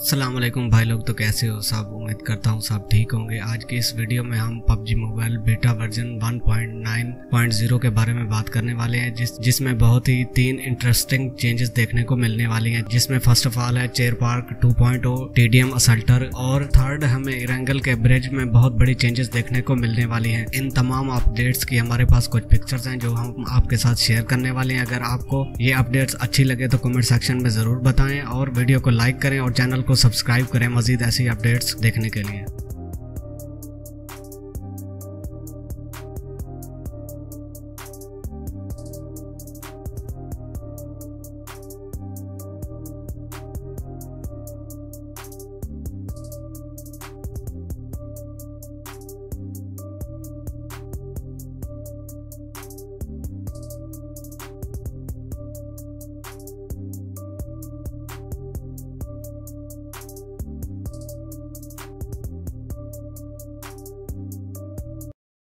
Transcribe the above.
अस्सलाम वालेकुम भाई लोग, तो कैसे हो सब। उम्मीद करता हूँ सब ठीक होंगे। आज की इस वीडियो में हम PUBG मोबाइल बीटा वर्जन 1.9.0 के बारे में बात करने वाले हैं, जिसमें बहुत ही 3 इंटरेस्टिंग चेंजेस देखने को मिलने वाली हैं। जिसमें फर्स्ट ऑफ ऑल है चेयर पार्क 2.0, TDM असल्टर और थर्ड हमें इरेंगल के ब्रिज में बहुत बड़ी चेंजेस देखने को मिलने वाली हैं। इन तमाम अपडेट्स की हमारे पास कुछ पिक्चर्स हैं जो हम आपके साथ शेयर करने वाले हैं। अगर आपको ये अपडेट्स अच्छी लगे तो कमेंट सेक्शन में जरूर बताएं और वीडियो को लाइक करें और चैनल को सब्सक्राइब करें मजीद ऐसी अपडेट्स देखने के लिए।